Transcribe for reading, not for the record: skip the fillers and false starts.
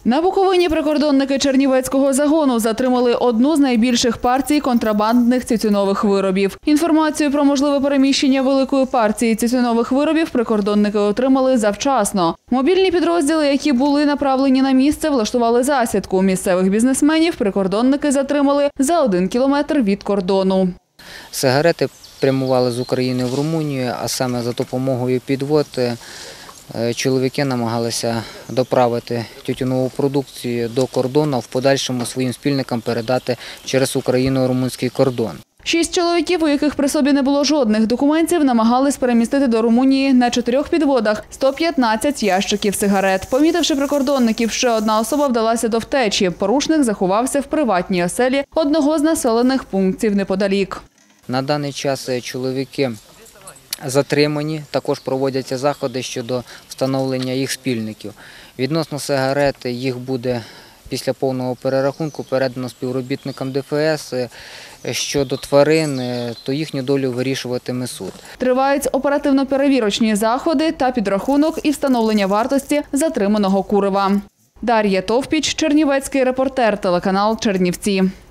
На Буковині прикордонники Чернівецького загону затримали одну з найбільших партій контрабандних тютюнових виробів. Інформацію про можливе переміщення великої партії тютюнових виробів прикордонники отримали завчасно. Мобільні підрозділи, які були направлені на місце, влаштували засідку. Місцевих бізнесменів прикордонники затримали за 1 кілометр від кордону. Сигарети прямували з України в Румунію, а саме за допомогою підвод чоловіки намагалися доправити тютюнову продукцію до кордону, а в подальшому своїм спільникам передати через україно-румунський кордон. 6 чоловіків, у яких при собі не було жодних документів, намагались перемістити до Румунії на 4 підводах 115 ящиків сигарет. Помітивши прикордонників, ще одна особа вдалася до втечі. Порушник заховався в приватній оселі одного з населених пунктів неподалік. На даний час чоловіки затримані, також проводяться заходи щодо встановлення їх спільників. Відносно сигарет їх буде після повного перерахунку передано співробітникам ДФС. Щодо тварин, то їхню долю вирішуватиме суд. Тривають оперативно-перевірочні заходи та підрахунок і встановлення вартості затриманого курива. Дар'я Товпіч, Чернівецький репортер, телеканал «Чернівці».